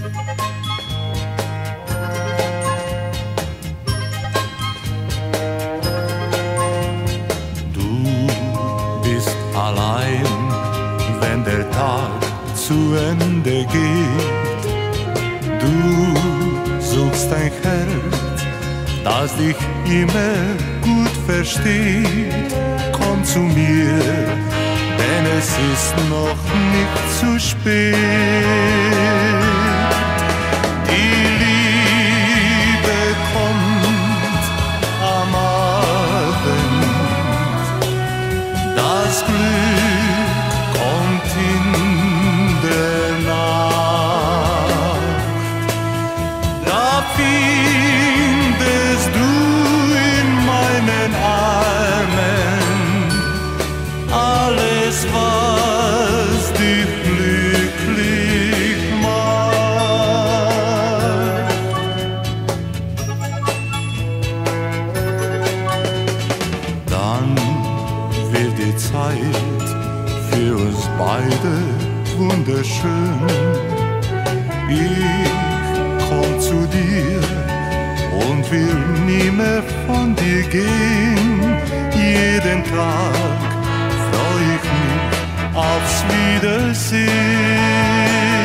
Allein, wenn der Tag zu Ende geht. Du suchst ein Herz, das dich immer gut versteht. Komm zu mir, denn es ist noch nicht zu spät. Die Liebe kommt am Abend, das Glück kommt in der Nacht. Da findest du in meinen Armen alles, was dich glücklich macht. Dann wird die Zeit für uns beide wunderschön. Ich komm zu dir und will nie mehr von dir gehen. Jeden Tag freu ich mich aufs Wiedersehen.